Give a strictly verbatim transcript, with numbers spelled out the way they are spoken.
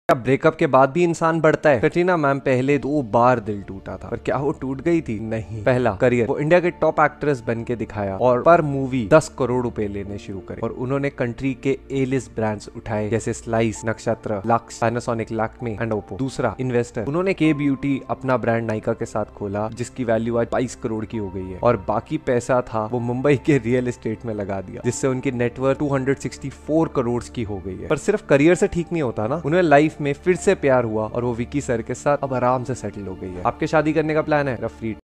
क्या ब्रेकअप के बाद भी इंसान बढ़ता है? कटरीना मैम पहले दो बार दिल टूटा था, पर क्या वो टूट गई थी? नहीं। पहला करियर, वो इंडिया के टॉप एक्ट्रेस बन के दिखाया और पर मूवी दस करोड़ रुपए लेने शुरू करे और उन्होंने कंट्री के ए लिस्ट ब्रांड्स उठाए जैसे Slice, Nakshatra, Lux, Panasonic, Lakme and Oppo. दूसरा इन्वेस्टर, उन्होंने के ब्यूटी अपना ब्रांड नायका के साथ खोला जिसकी वैल्यू आज बाईस करोड़ की हो गई है और बाकी पैसा था वो मुंबई के रियल एस्टेट में लगा दिया जिससे उनकी नेटवर्थ दो सौ चौंसठ करोड़ की हो गई है। पर सिर्फ करियर से ठीक नहीं होता ना, उन्हें लाइफ में फिर से प्यार हुआ और वो विकी सर के साथ अब आराम से सेटल हो गई है। आपके शादी करने का प्लान है? फ्री